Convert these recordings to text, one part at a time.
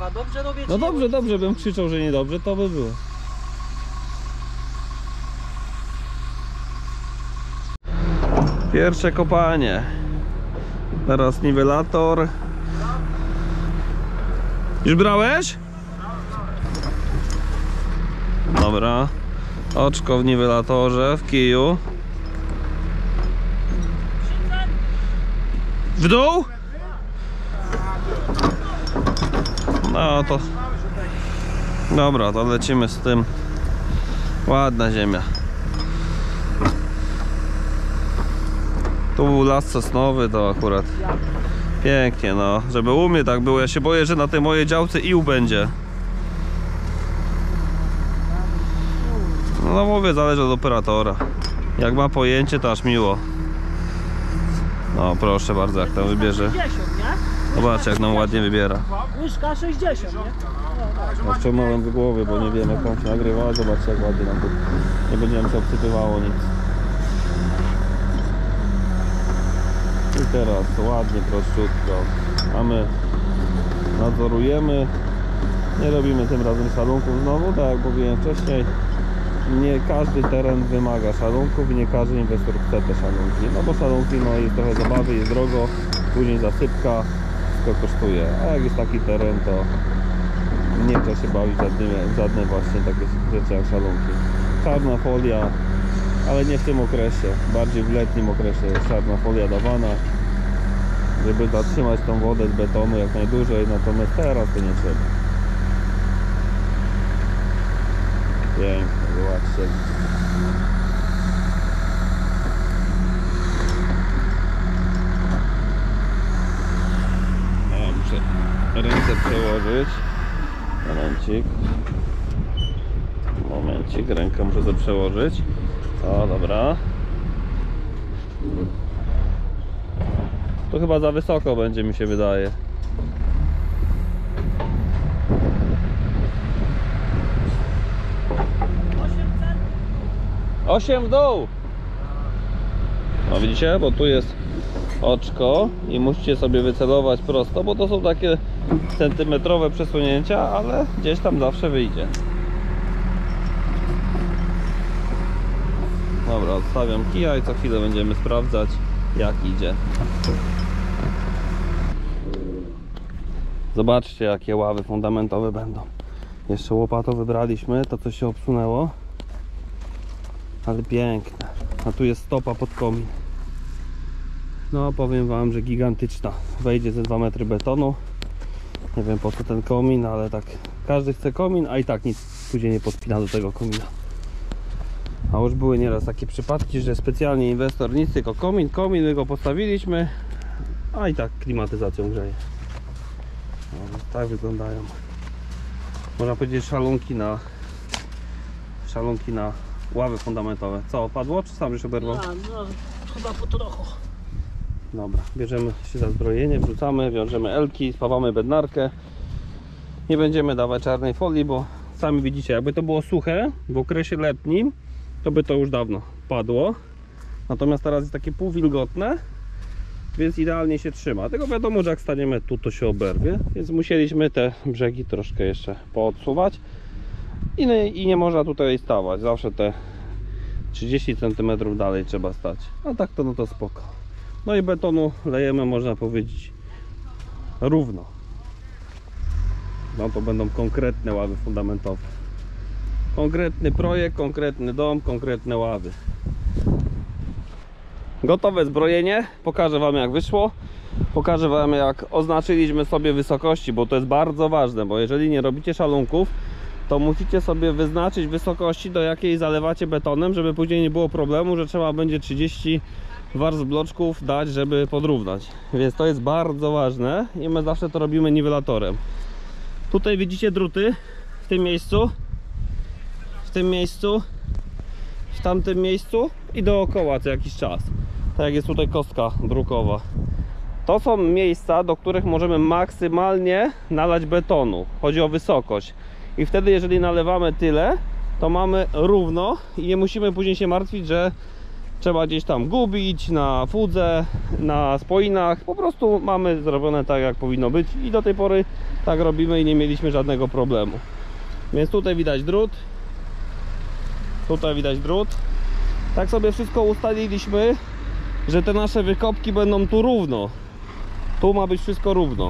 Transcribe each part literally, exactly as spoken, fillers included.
kurwa, dobrze robię. No dobrze, dobrze, bym krzyczał, że niedobrze, to by było. Pierwsze kopanie. Teraz niwelator. Już brałeś? Dobra. Oczko w niwelatorze, w kiju. W dół? No to... Dobra, to lecimy z tym. Ładna ziemia. Tu był las sosnowy, to akurat pięknie, no. Żeby u mnie tak było, ja się boję, że na tej mojej działce ił będzie. No mówię, zależy od operatora. Jak ma pojęcie, to aż miło. No proszę bardzo, jak tam wybierze. Zobaczcie, jak nam ładnie wybiera. Łyżka sześćdziesiąt, nie? No wciągnąłem z głowy, bo nie wiem, jak on się nagrywa. Zobaczcie, jak ładnie nam tu nie będziemy się obsypywało nic. I teraz ładnie, prościutko. Mamy, nadzorujemy. Nie robimy tym razem szalunków znowu, tak jak mówiłem wcześniej. Nie każdy teren wymaga szalunków i nie każdy inwestor chce te szalunki. No bo szalunki, no jest trochę zabawy, jest drogo, później zasypka, wszystko kosztuje. A jak jest taki teren, to nie chce się bawić w żadne właśnie takie rzeczy jak szalunki. Czarna folia, ale nie w tym okresie, bardziej w letnim okresie jest czarna folia dawana, żeby zatrzymać tą wodę z betonu jak najdłużej, natomiast teraz to nie trzeba. Pięknie, zobaczcie. Ja muszę ręce przełożyć. Momencik. Momencik, rękę muszę sobie przełożyć. O, dobra. To chyba za wysoko będzie, mi się wydaje. osiem w dół. No widzicie, bo tu jest oczko i musicie sobie wycelować prosto, bo to są takie centymetrowe przesunięcia, ale gdzieś tam zawsze wyjdzie. Dobra, odstawiam kija i co chwilę będziemy sprawdzać, jak idzie. Zobaczcie, jakie ławy fundamentowe będą. Jeszcze łopatą wybraliśmy, to co się obsunęło. Ale piękne. A tu jest stopa pod komin. No powiem wam, że gigantyczna. Wejdzie ze dwa metry betonu. Nie wiem po co ten komin, ale tak każdy chce komin, a i tak nic później nie podpina do tego komina. A już były nieraz takie przypadki, że specjalnie inwestor nic, tylko komin, komin, my go postawiliśmy, a i tak klimatyzacją grzeje. No, tak wyglądają. Można powiedzieć szalunki na szalunki na ławy fundamentowe. Co, opadło, czy sam już oberwał? A, no, chyba po trochu. Dobra, bierzemy się za zbrojenie, wrzucamy, wiążemy elki, spawamy bednarkę. Nie będziemy dawać czarnej folii, bo sami widzicie, jakby to było suche w okresie letnim, to by to już dawno padło. Natomiast teraz jest takie półwilgotne, więc idealnie się trzyma. Tylko wiadomo, że jak staniemy tu, to się oberwie, więc musieliśmy te brzegi troszkę jeszcze poodsuwać. I nie, I nie można tutaj stawać, zawsze te trzydzieści centymetrów dalej trzeba stać. A tak to no to spoko. No i betonu lejemy, można powiedzieć, równo. No to będą konkretne ławy fundamentowe. Konkretny projekt, konkretny dom, konkretne ławy. Gotowe zbrojenie, pokażę wam jak wyszło. Pokażę wam jak oznaczyliśmy sobie wysokości, bo to jest bardzo ważne, bo jeżeli nie robicie szalunków, to musicie sobie wyznaczyć wysokości, do jakiej zalewacie betonem, żeby później nie było problemu, że trzeba będzie trzydzieści warstw bloczków dać, żeby podrównać. Więc to jest bardzo ważne i my zawsze to robimy niwelatorem. Tutaj widzicie druty w tym miejscu, w tym miejscu, w tamtym miejscu i dookoła co jakiś czas. Tak jak jest tutaj kostka brukowa. To są miejsca, do których możemy maksymalnie nalać betonu. Chodzi o wysokość. I wtedy jeżeli nalewamy tyle, to mamy równo i nie musimy później się martwić, że trzeba gdzieś tam gubić na fudze, na spoinach. Po prostu mamy zrobione tak, jak powinno być i do tej pory tak robimy i nie mieliśmy żadnego problemu. Więc tutaj widać drut, tutaj widać drut. Tak sobie wszystko ustaliliśmy, że te nasze wykopki będą tu równo. Tu ma być wszystko równo.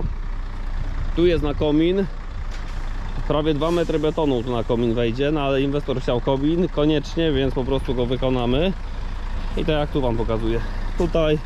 Tu jest na komin. Prawie dwa metry betonu tu na komin wejdzie, no ale inwestor chciał komin koniecznie, więc po prostu go wykonamy. I tak jak tu wam pokazuję. Tutaj,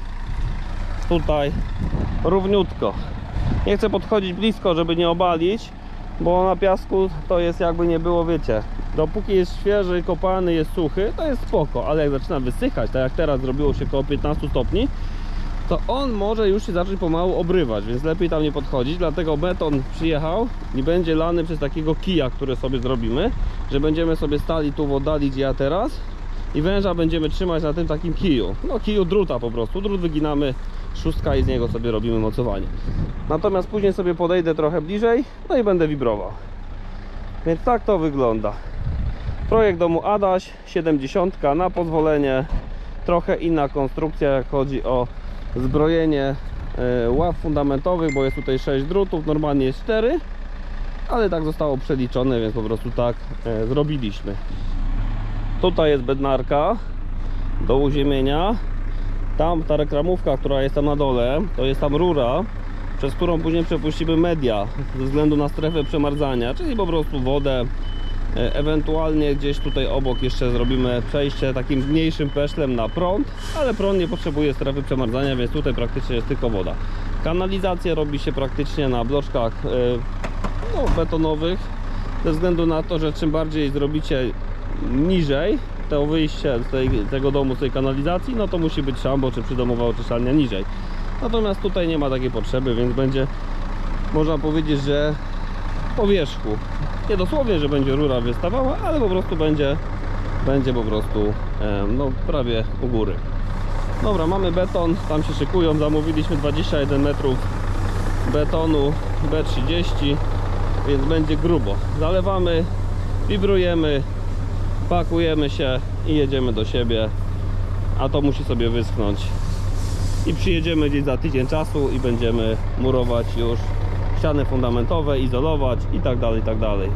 tutaj, równiutko. Nie chcę podchodzić blisko, żeby nie obalić, bo na piasku to jest jakby nie było, wiecie. Dopóki jest świeży, kopany, jest suchy, to jest spoko, ale jak zaczyna wysychać, tak jak teraz zrobiło się około piętnastu stopni, to on może już się zacząć pomału obrywać, więc lepiej tam nie podchodzić. Dlatego beton przyjechał i będzie lany przez takiego kija, który sobie zrobimy, że będziemy sobie stali tu w oddali, gdzie ja teraz, i węża będziemy trzymać na tym takim kiju. No kiju druta po prostu, drut wyginamy, szóstka i z niego sobie robimy mocowanie. Natomiast później sobie podejdę trochę bliżej, no i będę wibrował. Więc tak to wygląda. Projekt domu Adaś, siedemdziesiąt na pozwolenie. Trochę inna konstrukcja, jak chodzi o zbrojenie ław fundamentowych, bo jest tutaj sześć drutów, normalnie jest cztery, ale tak zostało przeliczone, więc po prostu tak zrobiliśmy. Tutaj jest bednarka do uziemienia. Tam ta reklamówka, która jest tam na dole, to jest tam rura, przez którą później przepuścimy media ze względu na strefę przemarzania, czyli po prostu wodę. Ewentualnie gdzieś tutaj obok jeszcze zrobimy przejście takim mniejszym peszlem na prąd, ale prąd nie potrzebuje strefy przemarzania, więc tutaj praktycznie jest tylko woda. Kanalizację robi się praktycznie na bloczkach no, betonowych, ze względu na to, że czym bardziej zrobicie niżej to wyjście z tej, tego domu, z tej kanalizacji, no to musi być szambo czy przydomowa oczyszczalnia niżej. Natomiast tutaj nie ma takiej potrzeby, więc będzie, można powiedzieć, że po wierzchu. Nie dosłownie, że będzie rura wystawała, ale po prostu będzie będzie po prostu e, no prawie u góry. Dobra, mamy beton, tam się szykują, zamówiliśmy dwadzieścia jeden metrów betonu B trzydzieści, więc będzie grubo. Zalewamy, wibrujemy, pakujemy się i jedziemy do siebie, a to musi sobie wyschnąć i przyjedziemy gdzieś za tydzień czasu i będziemy murować już ściany fundamentowe, izolować i tak dalej, i tak dalej.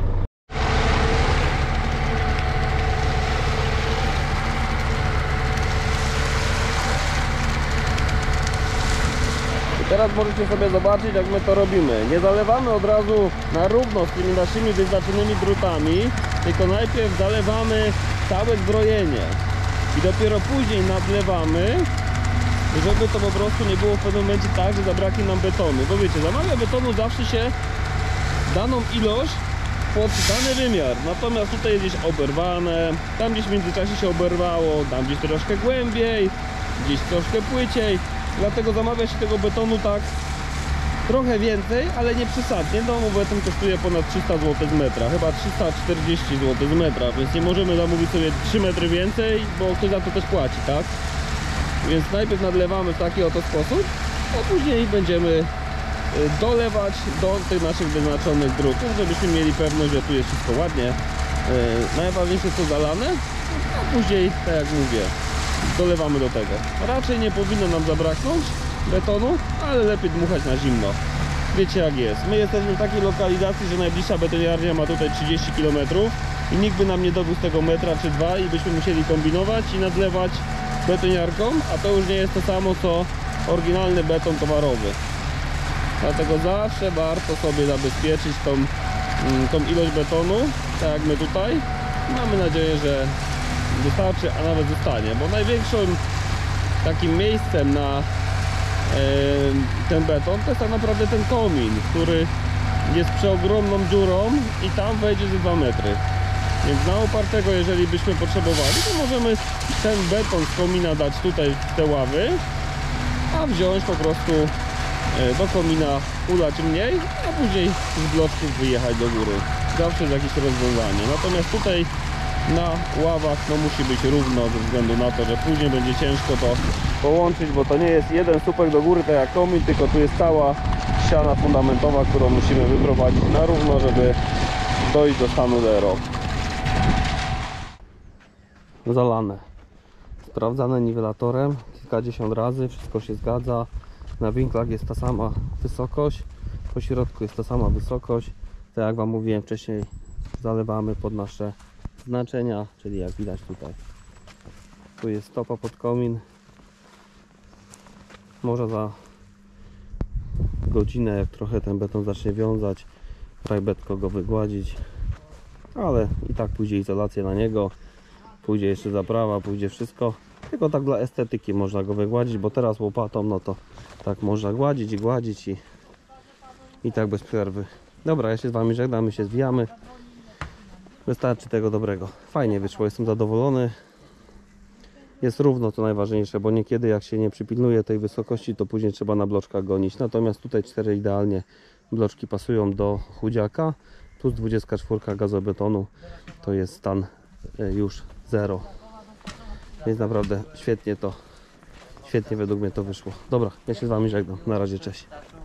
I teraz możecie sobie zobaczyć, jak my to robimy. Nie zalewamy od razu na równo z tymi naszymi wyznaczonymi drutami, tylko najpierw zalewamy całe zbrojenie i dopiero później nadlewamy, żeby to po prostu nie było w pewnym momencie tak, że zabraknie nam betonu. Bo wiecie, zamawia betonu zawsze się daną ilość pod dany wymiar. Natomiast tutaj jest gdzieś oberwane, tam gdzieś w międzyczasie się oberwało, tam gdzieś troszkę głębiej, gdzieś troszkę płyciej. Dlatego zamawia się tego betonu tak trochę więcej, ale nie przesadnie. Domu beton kosztuje ponad trzysta złotych z metra, chyba trzysta czterdzieści złotych z metra, więc nie możemy zamówić sobie trzy metry więcej, bo ktoś za to też płaci, tak? Więc najpierw nadlewamy w taki oto sposób, a później będziemy dolewać do tych naszych wyznaczonych drutów, żebyśmy mieli pewność, że tu jest wszystko ładnie. Najważniejsze jest to zalane, a później, tak jak mówię, dolewamy do tego. Raczej nie powinno nam zabraknąć betonu, ale lepiej dmuchać na zimno. Wiecie jak jest. My jesteśmy w takiej lokalizacji, że najbliższa betoniarnia ma tutaj trzydzieści kilometrów i nikt by nam nie dowiózł tego metra czy dwa i byśmy musieli kombinować i nadlewać betoniarką, a to już nie jest to samo co oryginalny beton towarowy. Dlatego zawsze warto sobie zabezpieczyć tą, tą ilość betonu, tak jak my tutaj. Mamy nadzieję, że wystarczy, a nawet zostanie, bo największym takim miejscem na e, ten beton to jest tak naprawdę ten komin, który jest przeogromną dziurą i tam wejdzie ze dwa metry. Więc na opartego, jeżeli byśmy potrzebowali, to możemy ten beton z komina dać tutaj w te ławy, a wziąć po prostu do komina, ulać mniej, a później z bloczków wyjechać do góry. Zawsze jest jakieś rozwiązanie. Natomiast tutaj na ławach no musi być równo, ze względu na to, że później będzie ciężko to połączyć, bo to nie jest jeden słupek do góry, tak jak komin, tylko tu jest cała ściana fundamentowa, którą musimy wyprowadzić na równo, żeby dojść do stanu zero. Zalane. sprawdzane niwelatorem kilkadziesiąt razy, wszystko się zgadza. Na winklach jest ta sama wysokość, po środku jest ta sama wysokość. Tak jak Wam mówiłem wcześniej, zalewamy pod nasze znaczenia, czyli jak widać tutaj. Tu jest stopa pod komin. Może za godzinę, jak trochę ten beton zacznie wiązać, rajbetko go wygładzić, ale i tak pójdzie izolacja na niego, pójdzie jeszcze zaprawa, pójdzie wszystko, tylko tak dla estetyki można go wygładzić, bo teraz łopatą no to tak można gładzić i gładzić i, i tak bez przerwy. Dobra, ja się z Wami żegnam, my się zwijamy, wystarczy tego dobrego. Fajnie wyszło, jestem zadowolony. Jest równo, to najważniejsze, bo niekiedy jak się nie przypilnuje tej wysokości, to później trzeba na bloczkach gonić. Natomiast tutaj cztery idealnie bloczki pasują do chudziaka. Plus dwudziestka cztery gazobetonu to jest stan już zero. Więc naprawdę świetnie to, świetnie według mnie to wyszło. Dobra, ja się z Wami żegnam. Na razie, cześć.